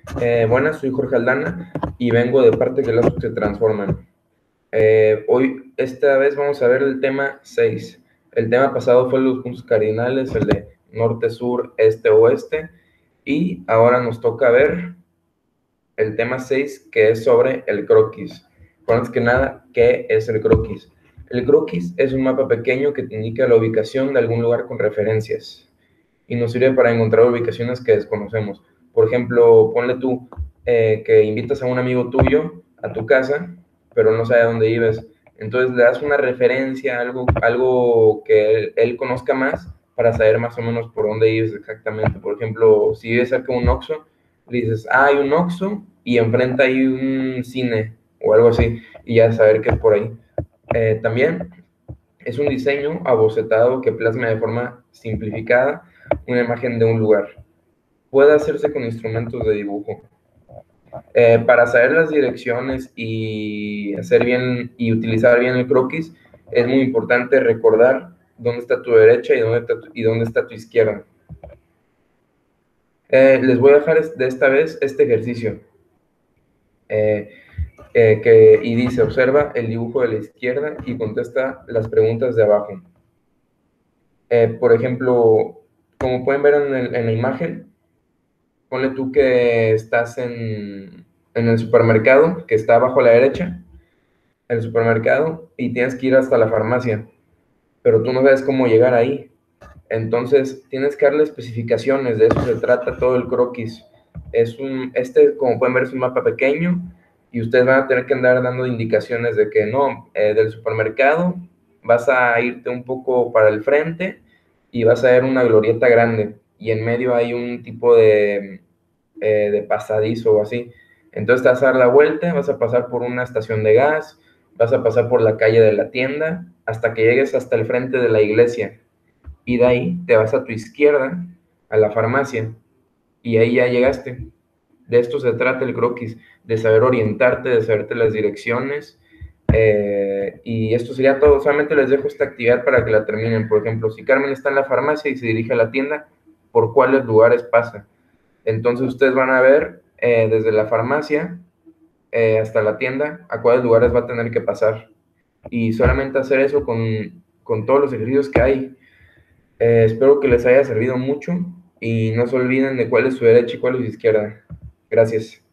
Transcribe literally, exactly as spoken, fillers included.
Eh, buenas, soy Jorge Aldana y vengo de parte de Lazos que se transforman. Eh, hoy, esta vez vamos a ver el tema seis. El tema pasado fue los puntos cardinales, el de norte, sur, este, oeste. Y ahora nos toca ver el tema seis, que es sobre el croquis. Bueno, antes que nada, ¿qué es el croquis? El croquis es un mapa pequeño que te indica la ubicación de algún lugar con referencias y nos sirve para encontrar ubicaciones que desconocemos. Por ejemplo, ponle tú eh, que invitas a un amigo tuyo a tu casa, pero no sabe dónde vives. Entonces le das una referencia, algo, algo que él, él conozca más para saber más o menos por dónde vives exactamente. Por ejemplo, si vives cerca de un Oxxo, le dices, ah, hay un Oxxo y enfrente hay un cine o algo así, y ya saber que es por ahí. Eh, también es un diseño abocetado que plasma de forma simplificada una imagen de un lugar. Puede hacerse con instrumentos de dibujo. Eh, para saber las direcciones y hacer bien y utilizar bien el croquis, es muy importante recordar dónde está tu derecha y dónde está tu, y dónde está tu izquierda. Eh, les voy a dejar de esta vez este ejercicio. Eh, eh, que, y dice, observa el dibujo de la izquierda y contesta las preguntas de abajo. Eh, por ejemplo, como pueden ver en, el, en la imagen, ponle tú que estás en, en el supermercado, que está abajo a la derecha, el supermercado, y tienes que ir hasta la farmacia, pero tú no sabes cómo llegar ahí. Entonces, tienes que darle especificaciones, de eso se trata todo el croquis. Es un, este, como pueden ver, es un mapa pequeño, y ustedes van a tener que andar dando indicaciones de que no, eh, del supermercado vas a irte un poco para el frente y vas a ver una glorieta grande, y en medio hay un tipo de, eh, de pasadizo o así. Entonces te vas a dar la vuelta, vas a pasar por una estación de gas, vas a pasar por la calle de la tienda, hasta que llegues hasta el frente de la iglesia. Y de ahí te vas a tu izquierda, a la farmacia, y ahí ya llegaste. De esto se trata el croquis, de saber orientarte, de saberte las direcciones. Eh, y esto sería todo. Solamente les dejo esta actividad para que la terminen. Por ejemplo, si Carmen está en la farmacia y se dirige a la tienda, ¿por cuáles lugares pasa? Entonces ustedes van a ver eh, desde la farmacia eh, hasta la tienda a cuáles lugares va a tener que pasar. Y solamente hacer eso con, con todos los ejercicios que hay. Eh, espero que les haya servido mucho y no se olviden de cuál es su derecha y cuál es su izquierda. Gracias.